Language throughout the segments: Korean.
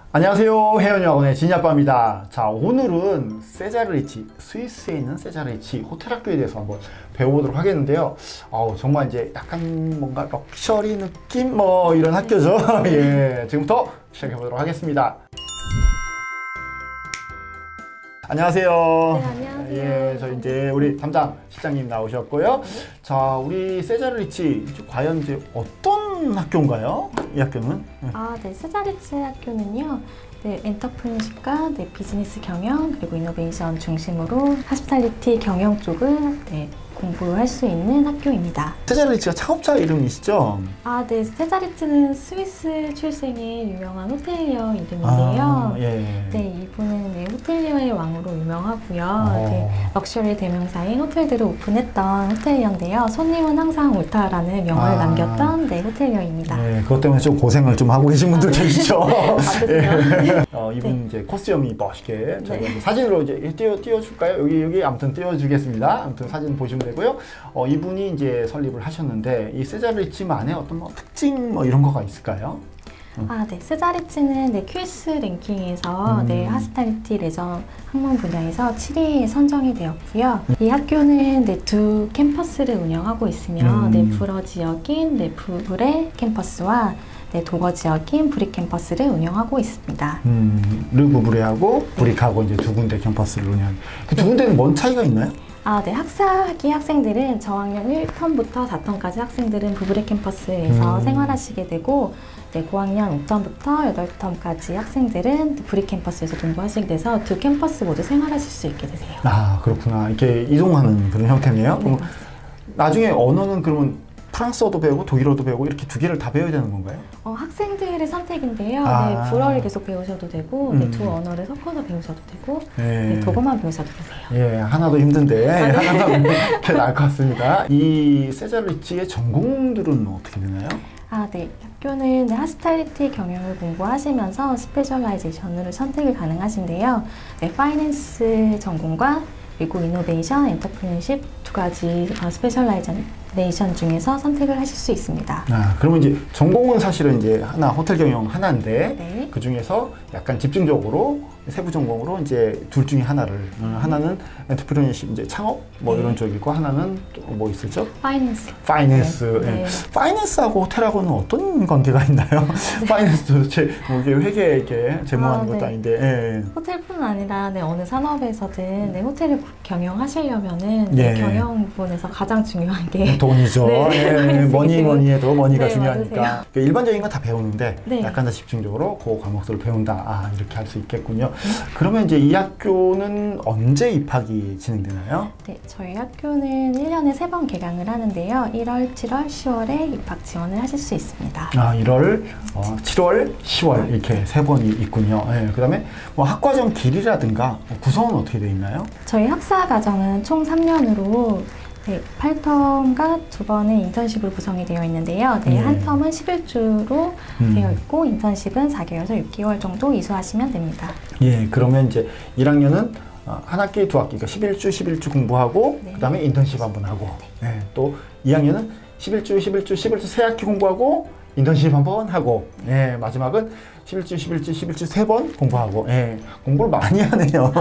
안녕하세요. 혜연여학원의 진이아빠입니다. 자, 오늘은 세자르리치, 스위스에 있는 세자르리치 호텔학교에 대해서 한번 배워보도록 하겠는데요. 정말 이제 약간 뭔가 럭셔리 느낌 이런 학교죠. 예, 지금부터 시작해보도록 하겠습니다. 안녕하세요. 네, 안녕하세요. 예, 저 이제 우리 담당 실장님 나오셨고요. 자, 우리 세자르리치 과연 이제 어떤 학교인가요? 이 학교는? 네, 세자르리치 학교는요. 네, 엔터프리너십과 비즈니스 경영 그리고 이노베이션 중심으로 하스피탈리티 경영 쪽을 공부할 수 있는 학교입니다. 세자르리치가 창업자 이름이시죠? 네, 세자르리치는 스위스 출생의 유명한 호텔리어 이름인데요. 예. 네, 이분은 호텔리어의 왕으로 유명하고요. 럭셔리 대명사인 호텔들을 오픈했던 호텔리어인데요. 손님은 항상 옳다라는 명언을 남겼던 호텔리어입니다. 네, 그것 때문에 좀 고생을 좀 하고 계신 분들 계시죠? 맞으세요? 이분 이제 코스염이 멋있게 저희가 사진으로 이제 띄워줄까요? 여기 아무튼 띄워주겠습니다. 아무튼 사진 보시면 되고요. 이분이 이제 설립을 하셨는데 이 세자르리치만의 어떤 특징 이런 거가 있을까요? 네. 세자르리치는 퀴즈 랭킹에서 하스피탈리티 레저 학문 분야에서 7위에 선정이 되었고요. 이 학교는 두 캠퍼스를 운영하고 있으며 불어 지역인 부브레 캠퍼스와 도거 지역인 브릭 캠퍼스를 운영하고 있습니다. 르부브레하고 브릭하고 이제 두 군데 캠퍼스를 운영. 그 두 군데는 뭔 차이가 있나요? 네. 학사학기 학생들은 저학년 1턴부터 4턴까지 학생들은 부브레 캠퍼스에서 생활하시게 되고 고학년 5턴부터 8턴까지 학생들은 브릭 캠퍼스에서 공부하시게 돼서 두 캠퍼스 모두 생활하실 수 있게 되세요. 그렇구나. 이렇게 이동하는 그런 형태네요. 네, 나중에 언어는 그러면 프랑스어도 배우고 독일어도 배우고 이렇게 두 개를 다 배워야 되는 건가요? 학생들의 선택인데요. 불어를 계속 배우셔도 되고 두 언어를 섞어서 배우셔도 되고 독어만 배우셔도 되세요. 예, 하나도 힘든데 하나만 이렇게 나을 것 같습니다. 이 세자르리치의 전공들은 어떻게 되나요? 네. 학교는 하스피탈리티 경영을 공부하시면서 스페셜라이제이션으로 선택이 가능하신데요. 파이낸스 전공과 그리고 이노베이션, 엔터프리너십 두 가지 스페셜라이제이션 중에서 선택을 하실 수 있습니다. 그러면 이제 전공은 사실은 이제 호텔 경영 하나인데 그 중에서 약간 집중적으로 세부 전공으로 이제 둘 중에 하나를 하나는 엔터프리너십 이제 창업 이런 쪽이고 하나는 또 뭐 있었죠? 파이낸스. 네. 파이낸스하고 호텔하고는 어떤 관계가 있나요? 파이낸스 도대체 이게 회계에 이렇게 재무하는 것도 아닌데. 호텔뿐 아니라 어느 산업에서든 호텔을 경영하시려면은 경영 부분에서 가장 중요한 게 돈이죠. 뭐니 해도 머니가 중요하니까. 맞으세요. 일반적인 건 다 배우는데 약간 더 집중적으로 그 과목들을 배운다. 이렇게 할 수 있겠군요. 그러면 이제 이 학교는 언제 입학이 진행되나요? 네, 저희 학교는 1년에 3번 개강을 하는데요. 1월, 7월, 10월에 입학 지원을 하실 수 있습니다. 1월, 7월, 10월 이렇게 3번이 있군요. 그 다음에 학과정 길이라든가 구성은 어떻게 되어 있나요? 저희 학사 과정은 총 3년으로 8텀과 2번의 인턴십으로 구성이 되어 있는데요. 한 텀은 11주로 되어 있고 인턴십은 4개월에서 6개월 정도 이수하시면 됩니다. 그러면 이제 1학년은 한 학기, 두 학기, 그러니까 11주 공부하고 그 다음에 인턴십 한번 하고 또 2학년은 11주 세 학기 공부하고 인턴십 한번 하고 마지막은 11주 3번 공부하고 공부를 많이 하네요.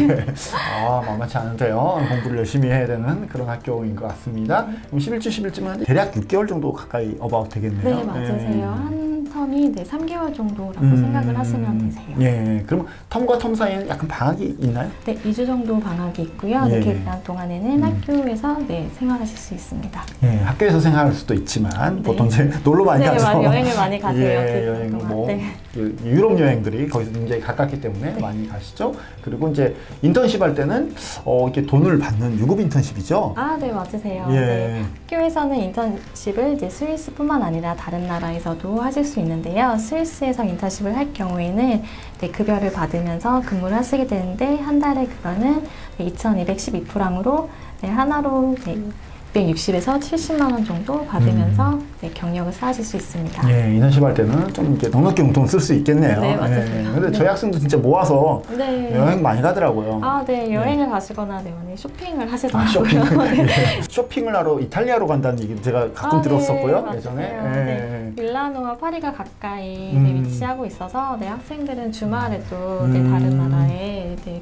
만만치 않은데요. 공부를 열심히 해야 되는 그런 학교인 것 같습니다. 그럼 11주면 대략 6개월 정도 가까이 어바웃 되겠네요. 네, 맞으세요. 한 텀이 3개월 정도라고 생각을 하시면 되세요. 그럼 텀과 텀 사이에는 약간 방학이 있나요? 네, 2주 정도 방학이 있고요. 그 기간 동안에는 학교에서 생활하실 수 있습니다. 학교에서 생활할 수도 있지만 보통 이제 놀러 많이 가죠. 여행을 많이 가세요. 여행 유럽 여행들이 거기서 굉장히 가깝기 때문에 많이 가시죠. 그리고 이제 인턴십 할 때는 이렇게 돈을 받는 유급 인턴십이죠. 네, 맞으세요. 학교에서는 인턴십을 이제 스위스뿐만 아니라 다른 나라에서도 하실 수 있는데요. 스위스에서 인턴십을 할 경우에는 급여를 받으면서 근무를 하시게 되는데 한 달에 그거는 2,212프랑으로 하나로 660에서 70만 원 정도 받으면서 네, 경력을 쌓으실 수 있습니다. 예, 인턴십 할 때는 좀 이렇게 넉넉히 용돈을 쓸 수 있겠네요. 네, 맞습니다. 근데 네. 저희 학생도 진짜 모아서 네. 여행 많이 가더라고요. 아, 네. 여행을 가시거나 네, 오늘 쇼핑을 아, 하시더라고요. 쇼핑. 네. 예. 쇼핑을 하러 이탈리아로 간다는 얘기 제가 가끔 아, 네, 들었었고요. 맞아요. 예전에. 네. 밀라노와 파리가 가까이 네, 위치하고 있어서 네, 학생들은 주말에도 네, 다른 나라에 네,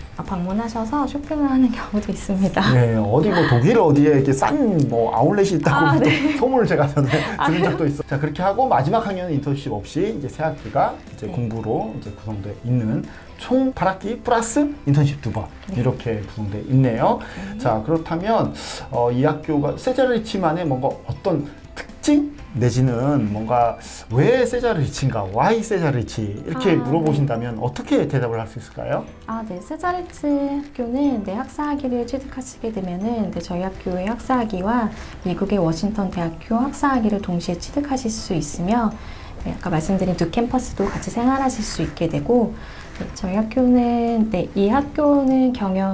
방문하셔서 쇼핑을 하는 경우도 있습니다. 네, 어디 뭐 독일 어디에 이렇게 싼 뭐 아울렛이 있다고 아, 또 네. 소문을 제가 전에 들은 적도 있어. 자, 그렇게 하고 마지막 학년은 인턴십 없이 이제 새 학기가 이제 네. 공부로 이제 구성되어 있는 총 8학기 플러스 인턴십 2번 이렇게 구성되어 있네요. 자, 그렇다면 이 학교가 세자리치만의 뭔가 어떤 특징 내지는 뭔가 왜 세자리치인가, why 세자리치 이렇게 물어보신다면 어떻게 대답을 할 수 있을까요? 아, 네. 세자리츠 학교는 네, 학사학위를 취득하시게 되면은 네, 저희 학교의 학사학위와 미국의 워싱턴 대학교 학사학위를 동시에 취득하실 수 있으며 네, 아까 말씀드린 두 캠퍼스도 같이 생활하실 수 있게 되고 네, 저희 학교는 네, 이 학교는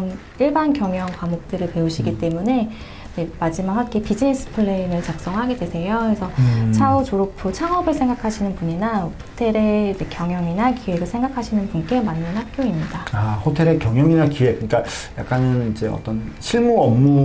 일반 경영 과목들을 배우시기 때문에 네, 마지막 학기 비즈니스 플랜을 작성하게 되세요. 그래서 차후 졸업 후 창업을 생각하시는 분이나 호텔의 경영이나 기획을 생각하시는 분께 맞는 학교입니다. 아, 호텔의 경영이나 기획, 그러니까 약간은 이제 어떤 실무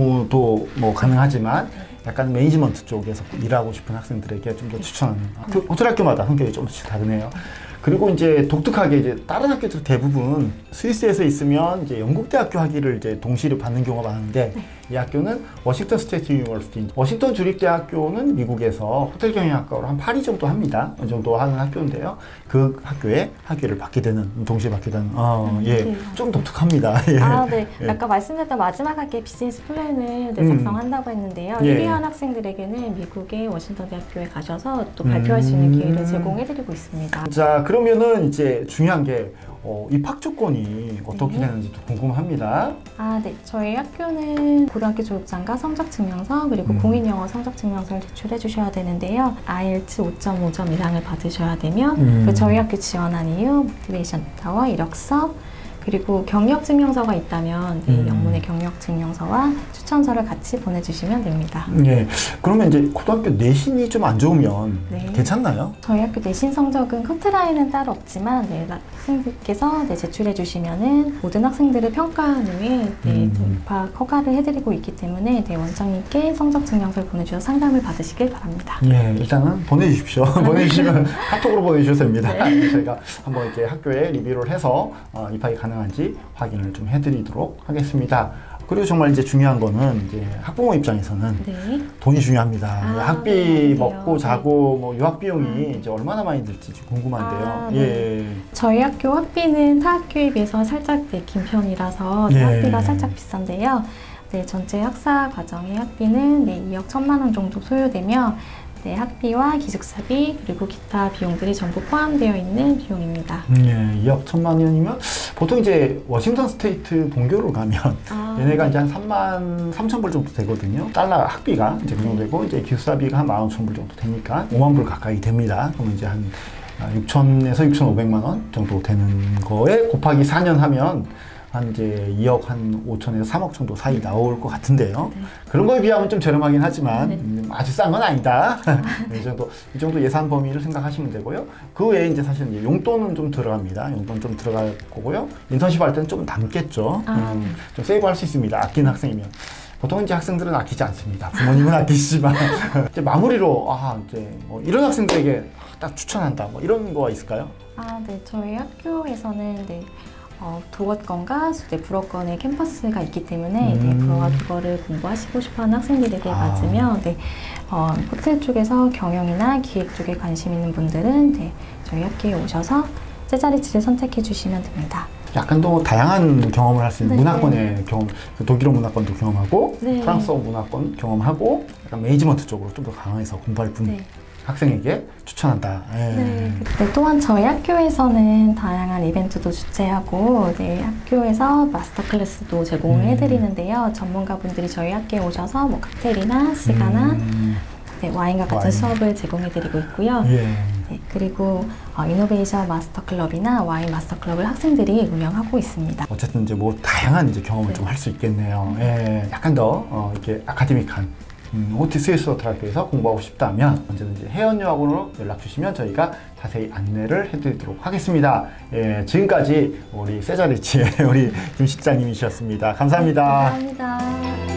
업무도 뭐 가능하지만 약간 매니지먼트 쪽에서 일하고 싶은 학생들에게 좀 더 추천하는 호텔 학교마다 성격이 조금씩 다르네요. 그리고 이제 독특하게 이제 다른 학교들 대부분 스위스에서 있으면 이제 영국 대학교 학위를 이제 동시에 받는 경우가 많은데 이 학교는 워싱턴 스테이트 유니버시티, 워싱턴 주립대학교는 미국에서 호텔 경영학과로 한 8위 정도 합니다. 이 정도 하는 학교인데요. 그 학교에 학위를 받게 되는, 동시에 받게 되는, 예, 네. 좀 독특합니다. 예. 아, 네. 예. 아까 말씀드렸던 마지막 학기에 비즈니스 플랜을 네, 작성한다고 했는데요. 예. 1위 한 학생들에게는 미국의 워싱턴 대학교에 가셔서 또 발표할 수 있는 기회를 제공해드리고 있습니다. 자, 그러면은 이제 중요한 게 입학 조건이 어떻게 네. 되는지도 궁금합니다. 아, 네. 저희 학교는 고등학교 졸업장과 성적증명서 그리고 공인영어 성적증명서를 제출해 주셔야 되는데요. IELTS 5.5점 이상을 받으셔야 되며 그리고 저희 학교 지원한 이유, 모티베이션 레터와 이력서 그리고 경력증명서가 있다면 네, 영문의 경력증명서와 추천서를 같이 보내주시면 됩니다. 예. 그러면 이제 고등학교 내신이 좀 안 좋으면 네. 괜찮나요? 저희 학교 내신 성적은 커트라인은 따로 없지만 네, 학생들께서 네, 제출해 주시면은 모든 학생들을 평가한 후에 네, 입학 허가를 해드리고 있기 때문에 네, 원장님께 성적 증명서를 보내주셔서 상담을 받으시길 바랍니다. 예, 일단은 보내주십시오. 보내주시면 카톡으로 보내주셔도 됩니다. 네. 저희가 한번 이렇게 학교에 리뷰를 해서 입학이 가능한지 확인을 좀 해드리도록 하겠습니다. 그리고 정말 이제 중요한 거는 이제 학부모 입장에서는 네. 돈이 중요합니다. 아, 학비 네, 먹고 맞아요. 자고 뭐 유학 비용이 이제 얼마나 많이 들지 궁금한데요. 아, 예. 저희 학교 학비는 타 학교에 비해서 살짝 긴 편이라서 예. 학비가 살짝 비싼데요. 네, 전체 학사 과정의 학비는 네, 2억 1천만 원 정도 소요되며 네, 학비와 기숙사비 그리고 기타 비용들이 전부 포함되어 있는 비용입니다. 예, 2억 1천만 원이면 보통 이제 워싱턴 스테이트 본교를 가면 얘네가 이제 한 3만 3천 불 정도 되거든요. 달러 학비가 이제 그 정도 되고 이제 기숙사비가 한 15,000불 정도 되니까 5만 불 가까이 됩니다. 그러면 이제 한 6천에서 6,500만 원 정도 되는 거에 곱하기 4년 하면 한 이제 2억 한 5천에서 3억 정도 사이 나올 것 같은데요. 네. 그런 거에 비하면 좀 저렴하긴 하지만 네. 아주 싼 건 아니다. 이 정도 예산 범위를 생각하시면 되고요. 그 외에 이제 사실 이제 용돈은 좀 들어갑니다. 용돈 좀 들어갈 거고요. 인턴십 할 때는 좀 남겠죠. 좀 세이브할 수 있습니다. 아끼는 학생이면. 보통 이제 학생들은 아끼지 않습니다. 부모님은 아끼시지만 이제 마무리로 이제 뭐 이런 학생들에게 딱 추천한다. 뭐 이런 거가 있을까요? 아, 네. 저희 학교에서는 네. 두어권과 불어권의 캠퍼스가 있기 때문에 네, 불어와 국어를 공부하시고 싶어하는 학생들에게 맞으며 네, 호텔 쪽에서 경영이나 기획 쪽에 관심 있는 분들은 네, 저희 학교에 오셔서 세자리치를 선택해 주시면 됩니다. 약간 더 다양한 경험을 할 수 있는 네. 문화권의 경험, 독일어 문화권도 경험하고 네. 프랑스어 문화권 경험하고 약간 매니지먼트 쪽으로 좀 더 강해서 공부할 분 네. 학생에게 추천한다. 예. 네. 네, 또한 저희 학교에서는 다양한 이벤트도 주최하고 네, 학교에서 마스터 클래스도 제공을 해드리는데요. 전문가분들이 저희 학교에 오셔서 뭐 칵테일이나 시가나 네, 와인과 같은 수업을 제공해드리고 있고요. 예. 네, 그리고 이노베이션 마스터 클럽이나 와인 마스터 클럽을 학생들이 운영하고 있습니다. 어쨌든 이제 뭐 다양한 이제 경험을 네. 좀 할 수 있겠네요. 예, 약간 더 이렇게 아카데믹한 호티 스위스 워터 학교에서 공부하고 싶다면 언제든지 해연유학원으로 연락 주시면 저희가 자세히 안내를 해드리도록 하겠습니다. 예, 지금까지 우리 세자리치의 우리 김 실장님이셨습니다. 감사합니다. 감사합니다.